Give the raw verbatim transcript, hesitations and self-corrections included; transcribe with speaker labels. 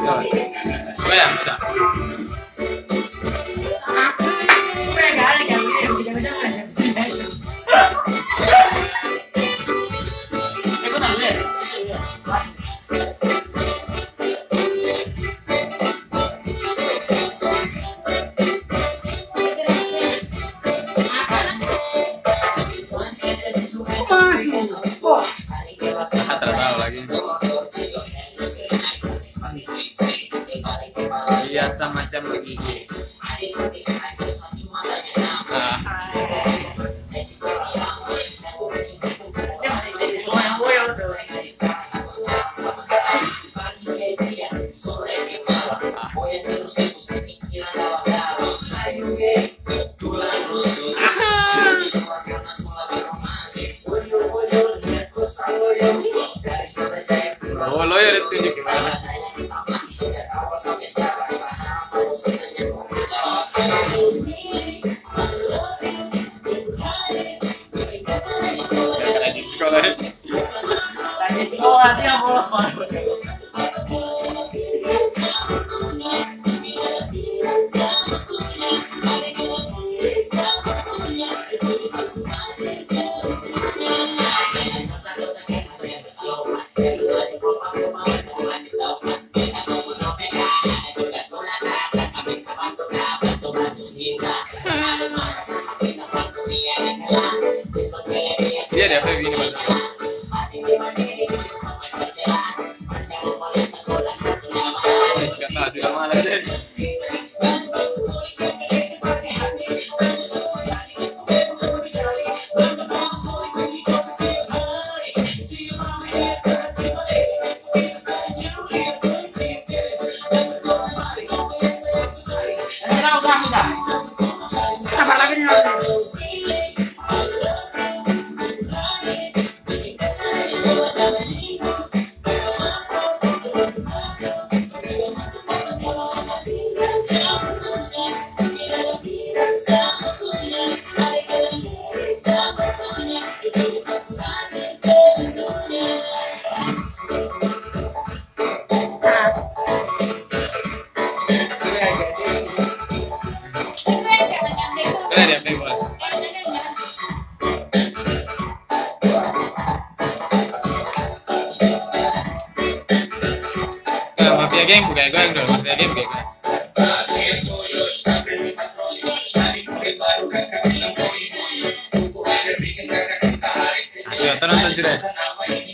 Speaker 1: Bayang bisa. Ah, terbal lagi. Iya, semacam begini. Ah. Oh, lo ya ditunjuk gimana? Sekolah dia bolos banget. Dia ada F B ini betul. Gak tahu sih mana deh.
Speaker 2: Sabar lagi nih.
Speaker 1: Ada F B boleh. Nah, mafia game bukan gue yang dulu, mafia game kayak gue. Ayo, tonton sudah.